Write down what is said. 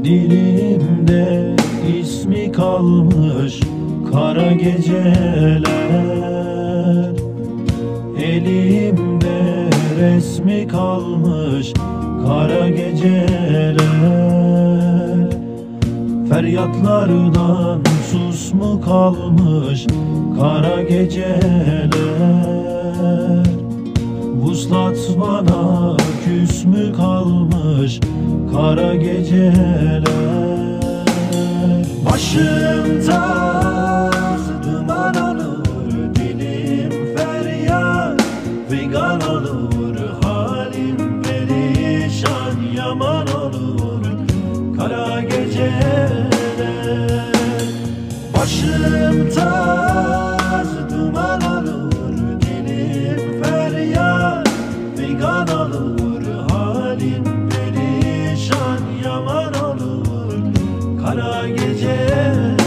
Dilimde ismi kalmış kara geceler, elimde resmi kalmış kara geceler. Feryatlardan sus mu kalmış kara geceler. Vuslat bana küs mü kalmış kara geceler. Başım taz duman olur, dilim feryat figan olur. Halim perişan yaman olur kara geceler. Başım taz duman olur, dilim feryat figan olur. Halim perişan yaman olur kara geceler.